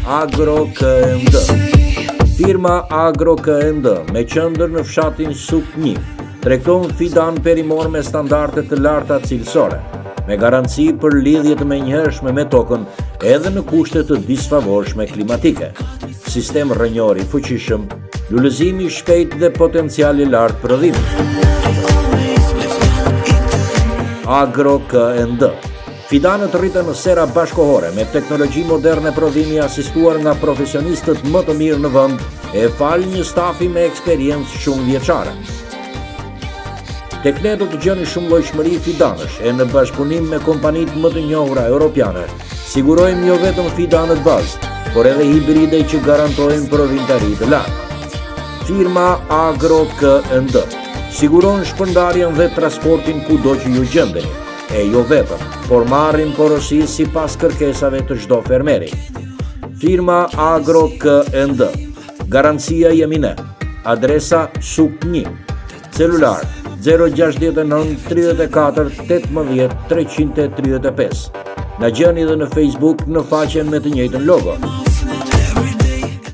Agro KND. Firma Agro KND, me qendër në fshatin Suk 1, tregton fidan perimor me standarde të larta cilësore, me garanci për lidhje të menjëhershme me tokën edhe në kushte të disfavorshme klimatike. Sistem rrënjor i fuqishëm, lulëzimi i shpejt dhe potencial i lartë prodhimi. Agro KND. Fidanët rriten në sera bashkohore me teknologji moderne prodhimi asistuar nga profesionistët më të mirë në vend e fal një stafi me eksperiencë shumë vjeçare. Tek ne do të gjeni shumë llojshmëri fidanësh e në bashkëpunim me kompanitë më të njohura europiane, sigurojmë jo vetëm fidanët bazë, por edhe hibride që garantojnë prodhimtari të lartë. Firma Agro KND siguron shpërndarjen dhe transportin kudo që ju gjendeni, e jo vetëm, por marrin porosi sipas kërkesave të çdo fermeri. Firma Agro KND. Garancia jemi ne. Adresa Suk 1. Celular 069 34 18 335. Na gjeni edhe në Facebook në faqen me të njëjtën logo.